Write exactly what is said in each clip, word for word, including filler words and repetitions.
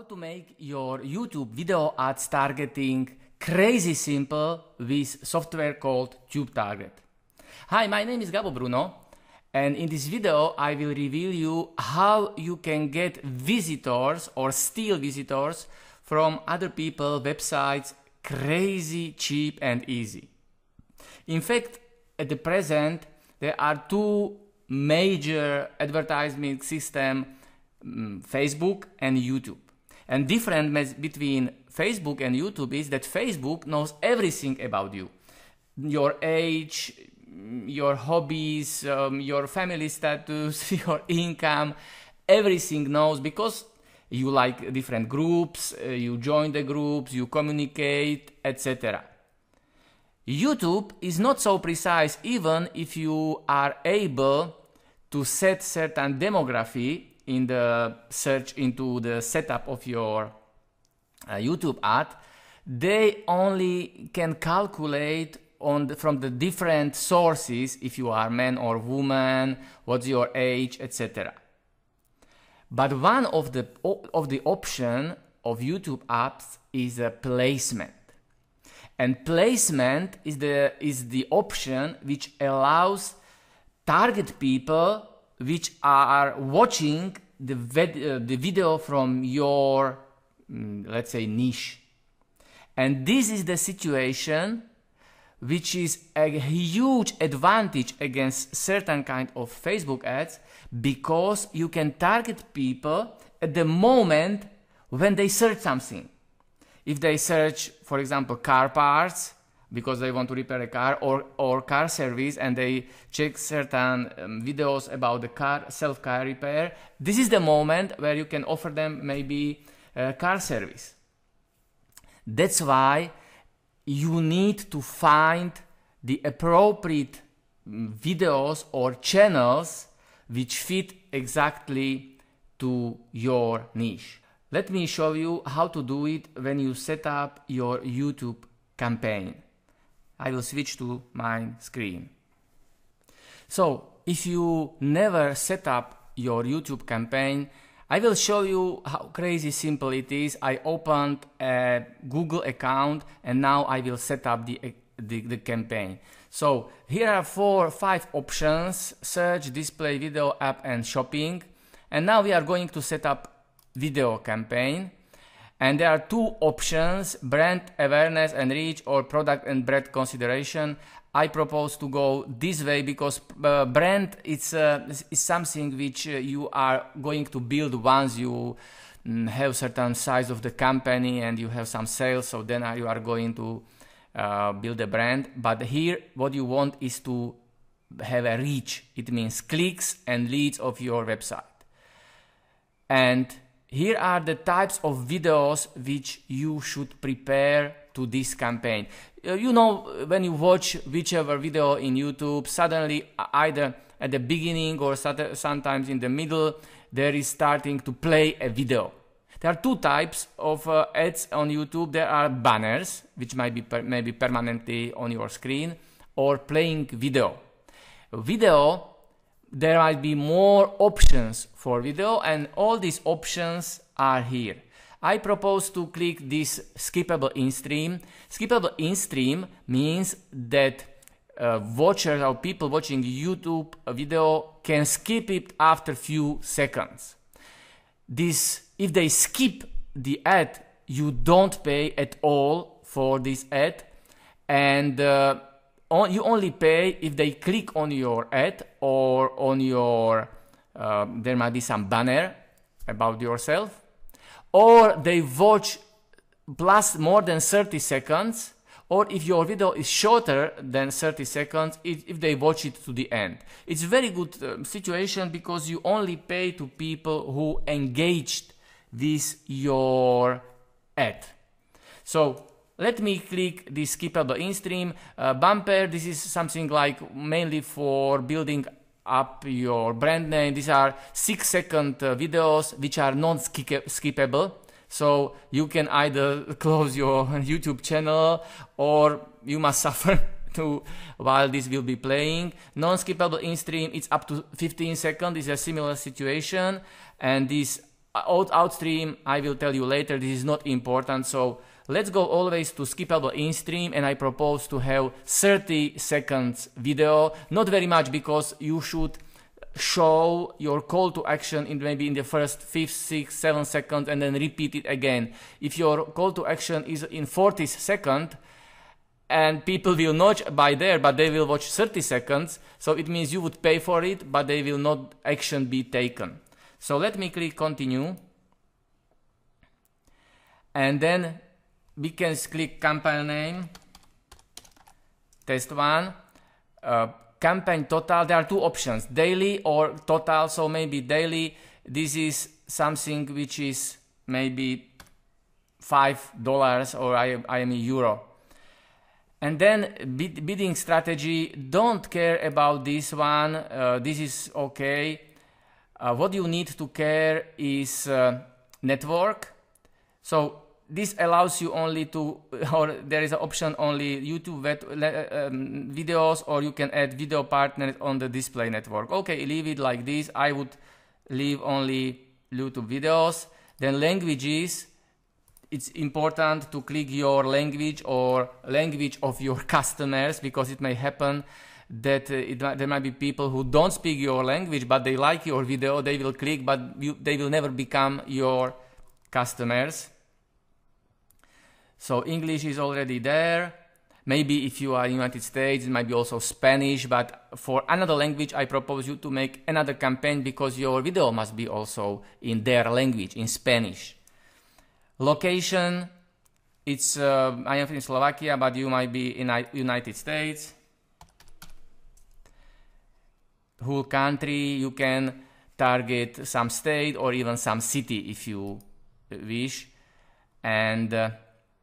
to make your YouTube video ads targeting crazy simple with software called Tubetarget. Hi, my name is Gabo Bruno, and in this video I will reveal you how you can get visitors or steal visitors from other people's websites crazy cheap and easy. In fact, at the present there are two major advertising systems, um, Facebook and YouTube. And difference between Facebook and YouTube is that Facebook knows everything about you. Your age, your hobbies, um, your family status, your income, everything knows because you like different groups, uh, you join the groups, you communicate, et cetera. YouTube is not so precise even if you are able to set certain demography in the search into the setup of your uh, YouTube ad. They only can calculate on the, from the different sources if you are man or woman, what's your age, et cetera. But one of the of the option of YouTube apps is a placement. And placement is the is the option which allows target people which are watching the vid uh, the video from your mm, let's say niche. And this is the situation which is a huge advantage against certain kind of Facebook ads, because you can target people at the moment when they search something. If they search, for example, car parts because they want to repair a car, or, or car service, and they check certain um, videos about the car, self-car repair, this is the moment where you can offer them maybe a car service. That's why you need to find the appropriate videos or channels which fit exactly to your niche. Let me show you how to do it when you set up your YouTube campaign. I will switch to my screen. So, if you never set up your YouTube campaign, I will show you how crazy simple it is. I opened a Google account and now I will set up the, the, the campaign. So, here are four, five options: search, display, video, app and shopping. And now we are going to set up video campaign. And there are two options: brand awareness and reach, or product and brand consideration. I propose to go this way because uh, brand is, uh, is something which uh, you are going to build once you mm, have certain size of the company and you have some sales, so then you are going to uh, build a brand. But here what you want is to have a reach. It means clicks and leads of your website. And here are the types of videos which you should prepare to this campaign. Uh, you know, when you watch whichever video in YouTube, suddenly either at the beginning or sometimes in the middle, there is starting to play a video. There are two types of uh, ads on YouTube. There are banners, which might be per maybe permanently on your screen, or playing video. Video, there might be more options for video, and all these options are here. I propose to click this skippable in-stream. Skippable in-stream means that uh, watchers or people watching YouTube video can skip it after few seconds. This, if they skip the ad, you don't pay at all for this ad, and uh, on, you only pay if they click on your ad or on your, uh, there might be some banner about yourself, or they watch plus more than thirty seconds, or if your video is shorter than thirty seconds, if, if they watch it to the end. It's a very good uh, situation because you only pay to people who engaged with your ad. So let me click this skippable in-stream uh, bumper. This is something like mainly for building up your brand name. These are six second uh, videos which are non skippable, so you can either close your YouTube channel or you must suffer to while this will be playing. Non-skippable in-stream, it's up to fifteen seconds. It's a similar situation, and this out outstream, I will tell you later, this is not important. So let's go always to skippable in-stream, and I propose to have thirty seconds video. Not very much, because you should show your call to action in maybe in the first five, six, seven seconds and then repeat it again. If your call to action is in forty seconds and people will not buy there, but they will watch thirty seconds, so it means you would pay for it, but they will not action be taken. So let me click continue, and then we can click campaign name, test one, uh, campaign total. There are two options, daily or total. So maybe daily, this is something which is maybe five dollars, or I, I am a euro. And then bid, bidding strategy, don't care about this one, uh, this is okay. Uh, what you need to care is uh, network. So this allows you only to, or there is an option only YouTube vet, um, videos, or you can add video partners on the display network. Okay, leave it like this. I would leave only YouTube videos. Then languages, it's important to click your language or language of your customers, because it may happen that uh, it, there might be people who don't speak your language, but they like your video, they will click, but you, they will never become your customers. So English is already there. Maybe if you are in the United States, it might be also Spanish, but for another language, I propose you to make another campaign, because your video must be also in their language, in Spanish. Location, it's, uh, I am in Slovakia, but you might be in the United States. Whole country, you can target some state or even some city if you wish. And uh,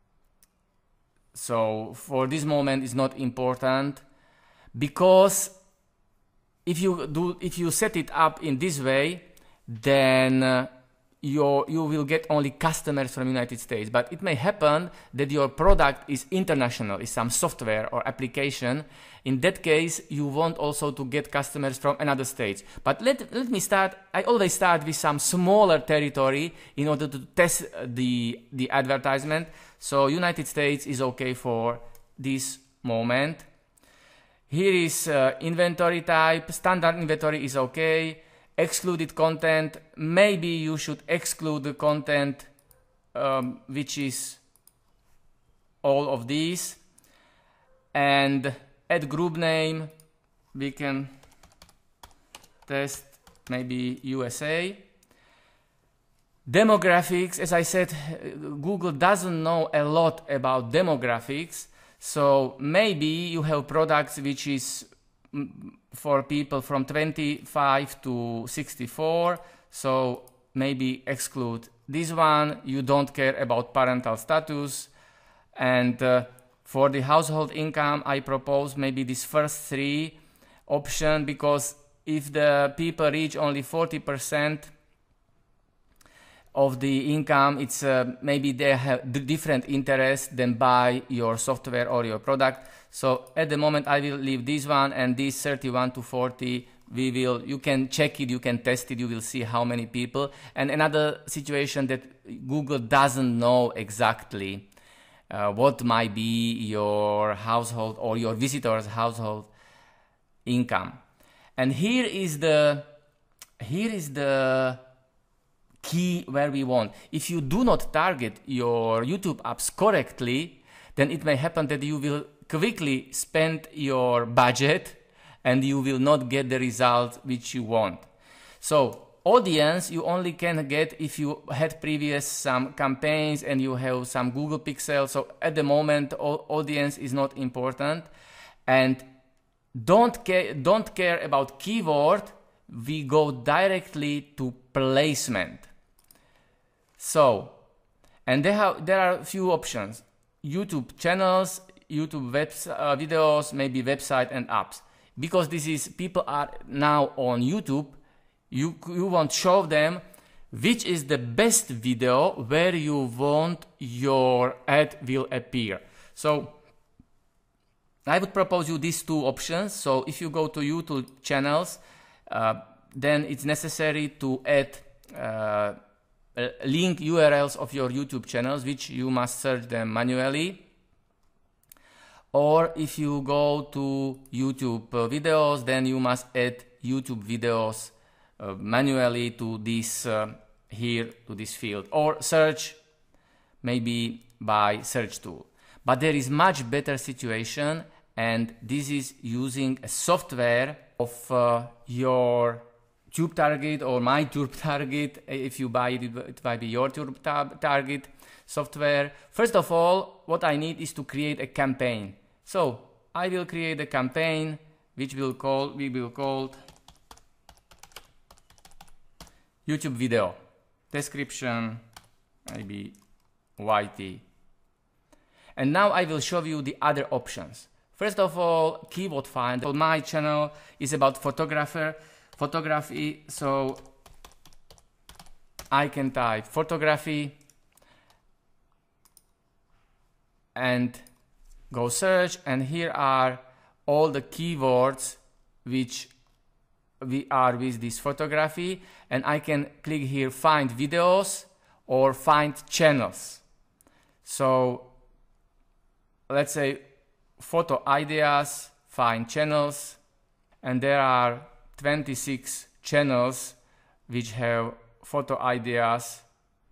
so for this moment it's not important, because if you do, if you set it up in this way, then uh, your, you will get only customers from United States. But it may happen that your product is international, is some software or application. In that case, you want also to get customers from another states. But let, let me start, I always start with some smaller territory in order to test the, the advertisement. So United States is okay for this moment. Here is uh, inventory type, standard inventory is okay. Excluded content, maybe you should exclude the content um, which is all of these. And add group name, we can test maybe U S A. Demographics, as I said, Google doesn't know a lot about demographics, so maybe you have products which is for people from twenty-five to sixty-four, so maybe exclude this one. You don't care about parental status. And uh, for the household income, I propose maybe this first three option, because if the people reach only forty percent of the income, it's uh, maybe they have different interests than buy your software or your product. So at the moment I will leave this one, and this thirty-one to forty, we will, you can check it, you can test it, you will see how many people. And another situation that Google doesn't know exactly uh, what might be your household or your visitor's household income. And here is the, here is the key where we want. If you do not target your YouTube apps correctly, then it may happen that you will quickly spend your budget and you will not get the result which you want. So audience you only can get if you had previous some campaigns and you have some Google Pixel. So at the moment audience is not important, and don't care, don't care about keyword. We go directly to placement. So, and there, have, there are a few options: YouTube channels, YouTube web uh, videos, maybe website and apps. Because this is, people are now on YouTube, you, you want to show them which is the best video where you want your ad will appear. So I would propose you these two options. So if you go to YouTube channels, uh, then it's necessary to add uh, uh, link U R Ls of your YouTube channels, which you must search them manually. Or if you go to YouTube uh, videos, then you must add YouTube videos uh, manually to this uh, here to this field, or search maybe by search tool. But there is much better situation, and this is using a software of uh, your Tubetarget or my Tubetarget. If you buy it, it might be your Tubetarget software. First of all, what I need is to create a campaign. So I will create a campaign which will call we will call YouTube video. Description maybe Y T. And now I will show you the other options. First of all, keyword find. My channel is about photographer, photography, so I can type photography and go search, and here are all the keywords which we are with this photography, and I can click here find videos or find channels. So let's say photo ideas, find channels, and there are twenty-six channels which have photo ideas.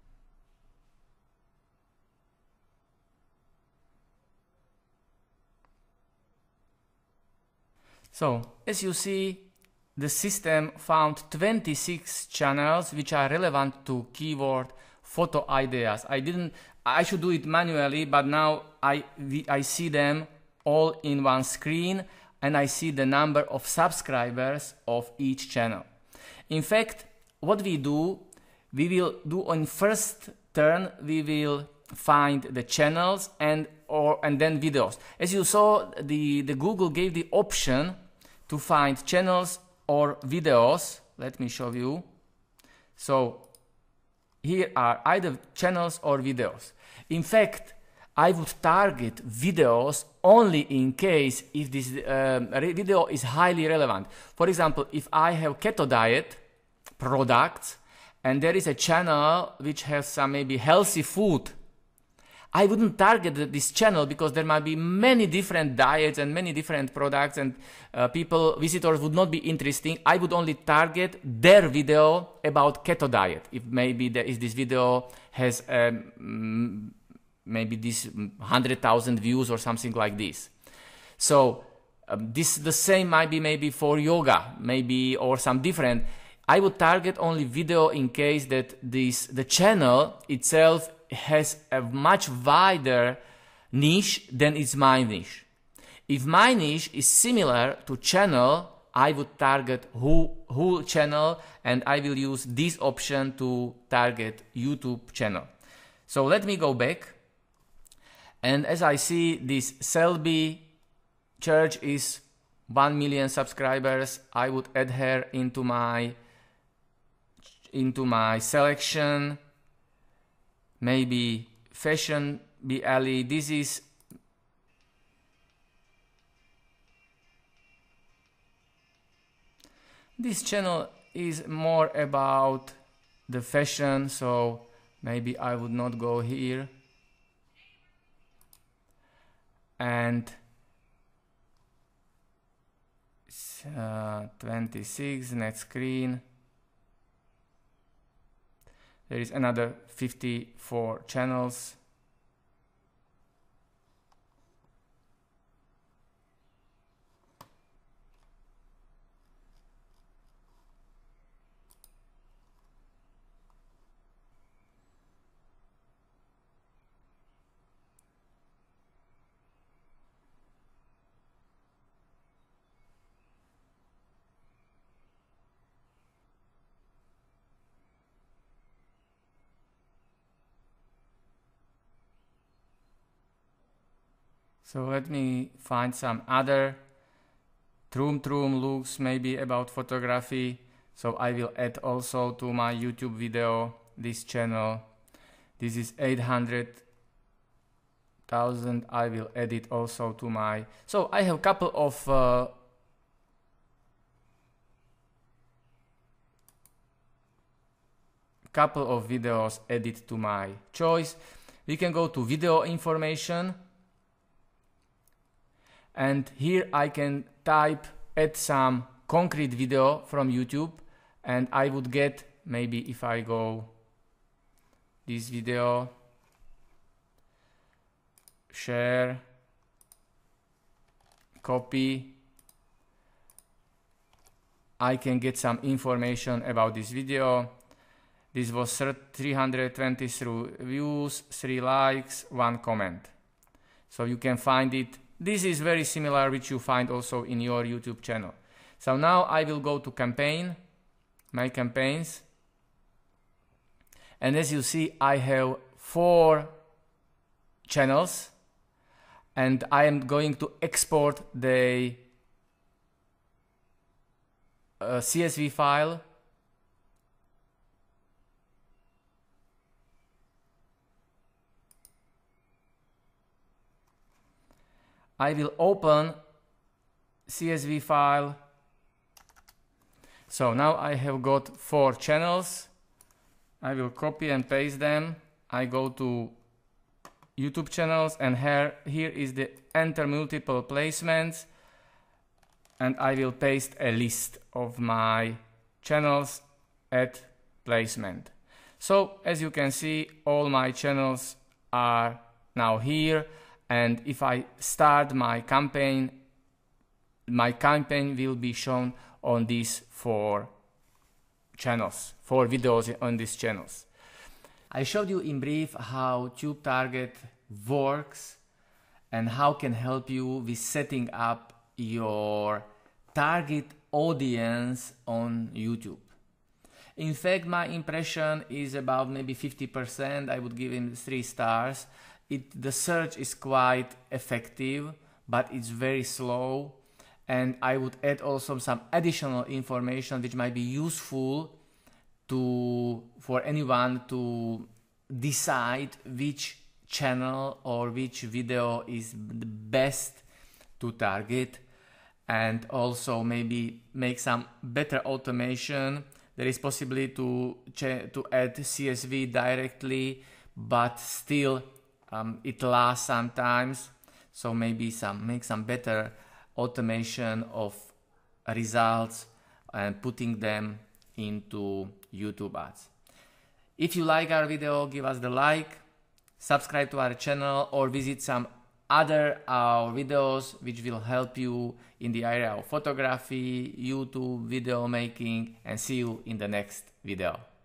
So as you see, the system found twenty-six channels which are relevant to keyword photo ideas. I didn't I should do it manually, but now I we, I see them all in one screen, and I see the number of subscribers of each channel. In fact, what we do, we will do on first turn, we will find the channels and or and then videos. As you saw, the, the Google gave the option to find channels or videos. Let me show you. So here are either channels or videos. In fact, I would target videos only in case if this um, video is highly relevant. For example, if I have keto diet products and there is a channel which has some maybe healthy food, I wouldn't target this channel because there might be many different diets and many different products, and uh, people, visitors would not be interesting. I would only target their video about keto diet. If maybe there is this video has um, maybe this one hundred thousand views or something like this. So um, this the same might be maybe for yoga, maybe, or some different. I would target only video in case that this the channel itself has a much wider niche than is my niche. If my niche is similar to channel, I would target whole, whole channel, and I will use this option to target YouTube channel. So let me go back, and as I see, this Selby Church is one million subscribers. I would add her into my into my selection. Maybe fashion B L E. This is this channel is more about the fashion, so maybe I would not go here. And uh, twenty-six, next screen. There is another fifty-four channels. So let me find some other Troom Troom looks maybe about photography. So I will add also to my YouTube video this channel. This is eight hundred thousand. I will add it also to my. So I have a couple of uh, couple of videos added to my choice. We can go to video information, and here I can type add some concrete video from YouTube, and I would get, maybe if I go this video, share, copy, I can get some information about this video. This was three hundred twenty-three views, three likes, one comment. So you can find it. This is very similar, which you find also in your YouTube channel. So now I will go to campaign, my campaigns. And as you see, I have four channels, and I am going to export the uh, C S V file. I will open C S V file. So now I have got four channels. I will copy and paste them. I go to YouTube channels, and here, here is the enter multiple placements, and I will paste a list of my channels at placement. So as you can see, all my channels are now here. And if I start my campaign, my campaign will be shown on these four channels, four videos on these channels. I showed you in brief how Tubetarget works and how can help you with setting up your target audience on YouTube. In fact, my impression is about maybe fifty percent. I would give him three stars. It, the search is quite effective, but it's very slow, and I would add also some additional information which might be useful to for anyone to decide which channel or which video is the best to target, and also maybe make some better automation. There is possibility to to add C S V directly, but still Um, it lasts sometimes, so maybe some make some better automation of results and putting them into YouTube ads. If you like our video, give us the like, subscribe to our channel, or visit some other our videos which will help you in the area of photography, YouTube, video making, and see you in the next video.